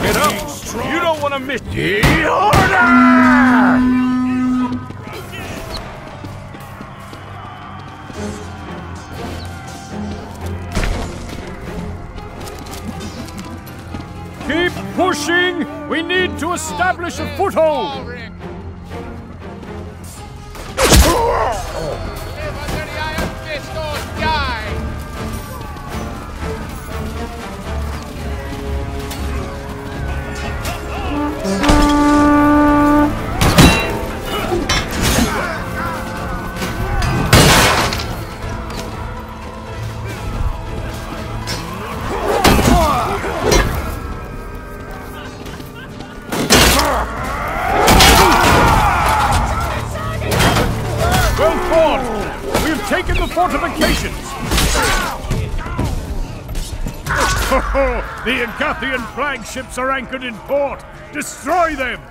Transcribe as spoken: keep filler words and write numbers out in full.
Get up! You don't want to miss the order! Keep pushing! We need to establish a foothold! Live under the iron fist or die! Taken the fortifications! The Agathian flagships are anchored in port! Destroy them!